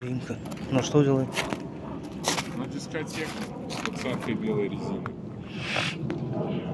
Инка. Ну что делает? На дискотеку с 20-й белой резины.